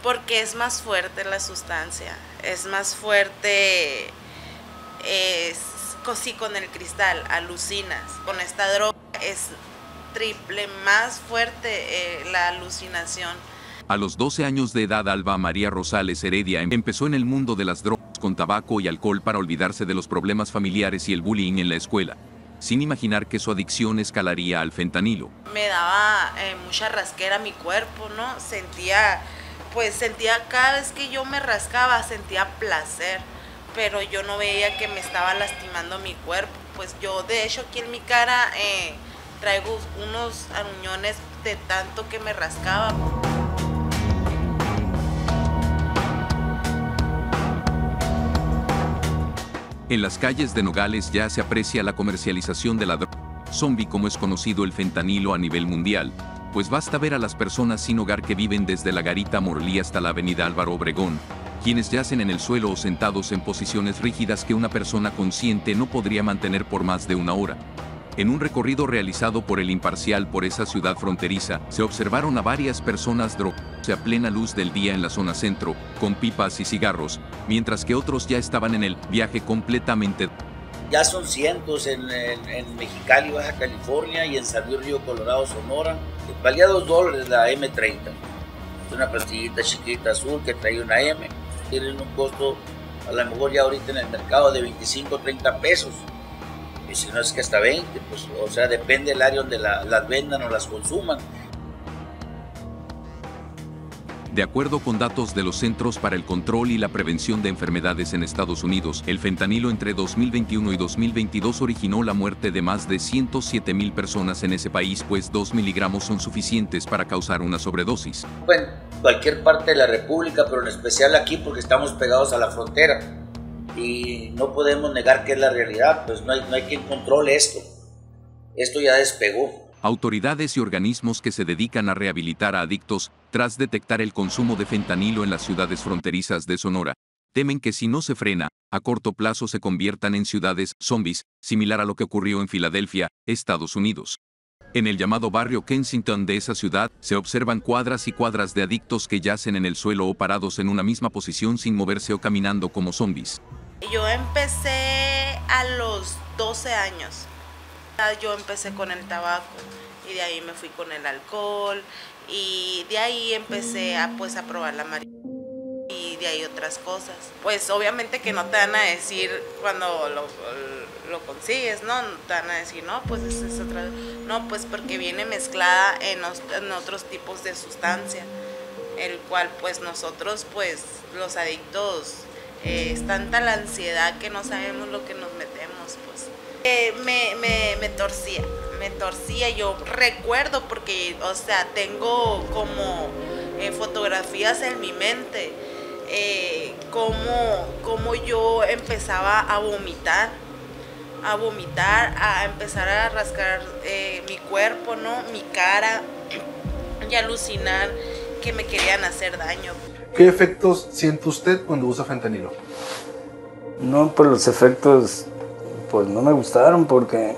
Porque es más fuerte la sustancia, es más fuerte, sí, con el cristal alucinas, con esta droga es triple más fuerte la alucinación. A los 12 años de edad, Alba María Rosales Heredia empezó en el mundo de las drogas con tabaco y alcohol para olvidarse de los problemas familiares y el bullying en la escuela, sin imaginar que su adicción escalaría al fentanilo. Me daba mucha rasquera a mi cuerpo, ¿no? Sentía cada vez que yo me rascaba, sentía placer, pero yo no veía que me estaba lastimando mi cuerpo. Pues yo, de hecho, aquí en mi cara traigo unos aruñones de tanto que me rascaba. En las calles de Nogales ya se aprecia la comercialización de la droga zombie, como es conocido el fentanilo a nivel mundial, pues basta ver a las personas sin hogar que viven desde la Garita Morlí hasta la avenida Álvaro Obregón, quienes yacen en el suelo o sentados en posiciones rígidas que una persona consciente no podría mantener por más de una hora. En un recorrido realizado por El Imparcial por esa ciudad fronteriza, se observaron a varias personas drogándose a plena luz del día en la zona centro, con pipas y cigarros, mientras que otros ya estaban en el viaje completamente. Ya son cientos en Mexicali, Baja California, y en San Luis Río Colorado, Sonora. Valía $2 la M30. Es una pastillita chiquita azul que trae una M. Tienen un costo, a lo mejor ya ahorita en el mercado, de 25 o 30 pesos. Y si no es que hasta 20, pues, o sea, depende del área donde las vendan o las consuman. De acuerdo con datos de los Centros para el Control y la Prevención de Enfermedades en Estados Unidos, el fentanilo entre 2021 y 2022 originó la muerte de más de 107,000 personas en ese país, pues 2 miligramos son suficientes para causar una sobredosis. Bueno, cualquier parte de la República, pero en especial aquí porque estamos pegados a la frontera. Y no podemos negar que es la realidad, pues no hay quien controle esto. Esto ya despegó. Autoridades y organismos que se dedican a rehabilitar a adictos, tras detectar el consumo de fentanilo en las ciudades fronterizas de Sonora, temen que si no se frena, a corto plazo se conviertan en ciudades zombies, similar a lo que ocurrió en Filadelfia, Estados Unidos. En el llamado barrio Kensington de esa ciudad, se observan cuadras y cuadras de adictos que yacen en el suelo o parados en una misma posición sin moverse o caminando como zombies. Yo empecé a los 12 años. Yo empecé con el tabaco y de ahí me fui con el alcohol y de ahí empecé a probar la marihuana y de ahí otras cosas. Pues obviamente que no te van a decir cuando lo consigues, ¿no? Te van a decir, no, pues esa es otra. No, pues porque viene mezclada en otros tipos de sustancia, el cual pues nosotros, pues los adictos, es tanta la ansiedad que no sabemos lo que nos metemos, pues. Me torcía, yo recuerdo porque, o sea, tengo como fotografías en mi mente, como yo empezaba a vomitar, a empezar a rascar mi cuerpo, ¿no? Mi cara, y alucinar que me querían hacer daño. ¿Qué efectos siente usted cuando usa fentanilo? No, pues los efectos pues no me gustaron porque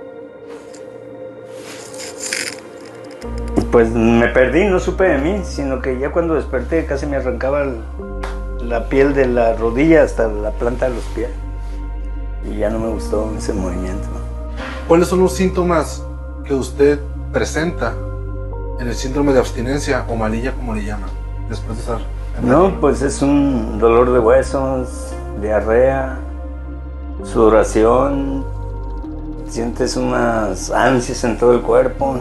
pues me perdí, no supe de mí, sino que ya cuando desperté casi me arrancaba la piel de la rodilla hasta la planta de los pies y ya no me gustó ese movimiento. ¿Cuáles son los síntomas que usted presenta en el síndrome de abstinencia o malilla, como le llaman, después de estar? No, pues es un dolor de huesos, diarrea, sudoración, sientes unas ansias en todo el cuerpo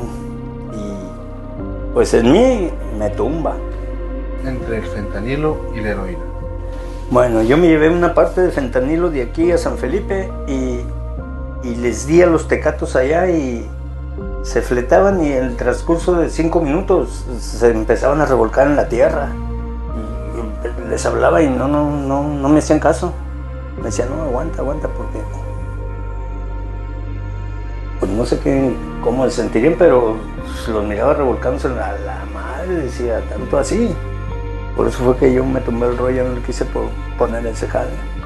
y pues en mí me tumba. Entre el fentanilo y la heroína. Bueno, yo me llevé una parte de fentanilo de aquí a San Felipe y les di a los tecatos allá y se fletaban y en el transcurso de 5 minutos se empezaban a revolcar en la tierra. Y les hablaba y no me hacían caso. Me decían, no, aguanta, porque pues no sé cómo se sentirían, pero los miraba revolcándose a la madre, decía, tanto así. Por eso fue que yo me tumbé el rollo, no le quise poner ese jale.